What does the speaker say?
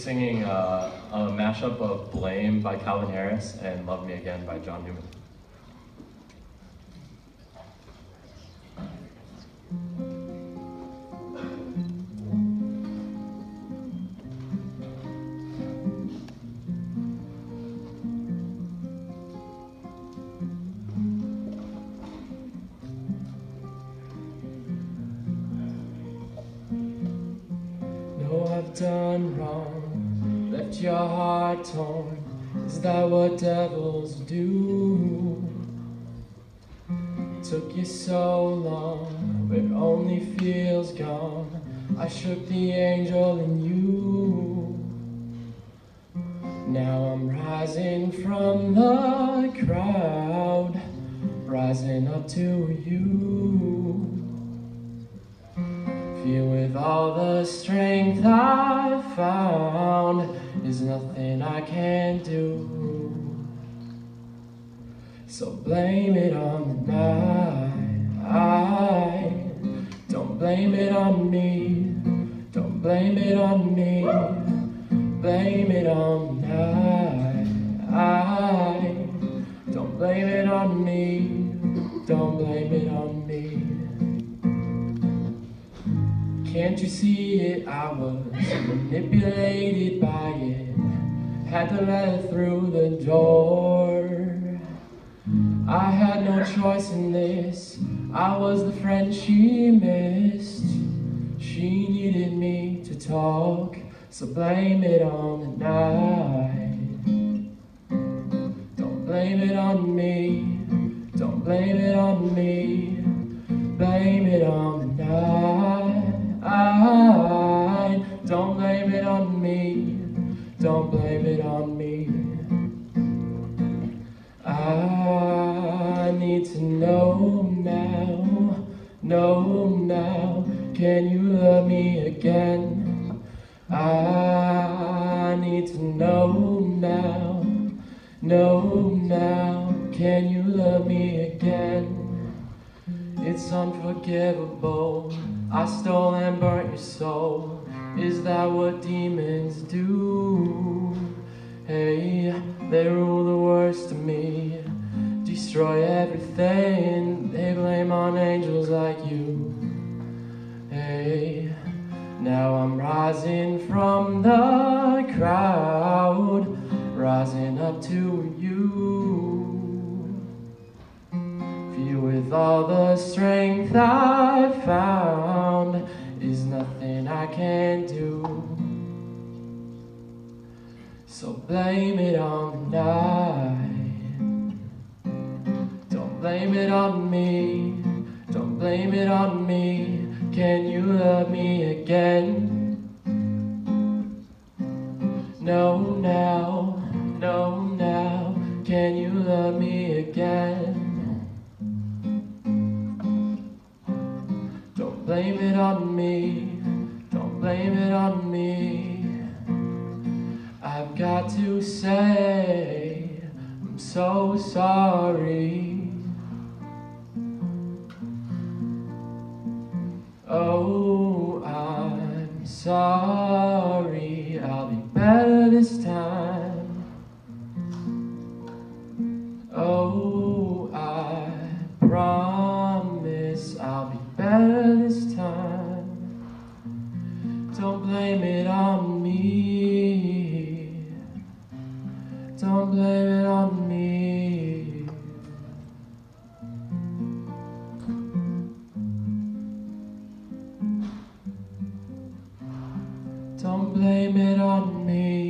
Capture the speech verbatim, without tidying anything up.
singing uh, a mashup of Blame by Calvin Harris and Love Me Again by John Newman. No, I've done wrong, left your heart torn. Is that what devils do? Took you so long, but only feels gone. I shook the angel in you. Now I'm rising from the crowd, rising up to you. Feel with all the strength I've found, there's nothing I can't do. So blame it on the night. Don't blame it on me. Don't blame it on me. Blame it on the night. Don't blame it on me. Don't blame it on me. Can't you see it? I was manipulated by it. Had to let it through the door. I had no choice in this. I was the friend she missed. She needed me to talk, so blame it on the night. Don't blame it on me. Don't blame it on me. Blame it on the night. Don't blame it on me. Don't blame it on me. I need to know now, know now. Can you love me again? I need to know now, know now. Can you love me again? It's unforgivable. I stole and burnt your soul. Is that what demons do? Hey, they rule the worst of me, destroy everything. They blame on angels like you. Hey, now I'm rising from the crowd, rising up to you. Feel with all the strength I've found, is nothing I can't do. So blame it on the night. Don't blame it on me. Don't blame it on me. Can you love me again? No now, no now. Can you love me again? Don't blame it on me. Don't blame it on me. I've got to say, I'm so sorry. Oh, I'm sorry. I'll be better this time. Oh, I promise I'll be better this time. Don't blame it on me. Don't blame it on me. Don't blame it on me.